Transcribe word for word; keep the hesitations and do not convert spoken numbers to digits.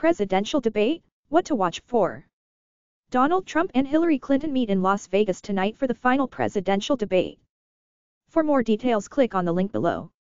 presidential debate, what to watch for. Donald Trump and Hillary Clinton meet in Las Vegas tonight for the final presidential debate. For more details, click on the link below.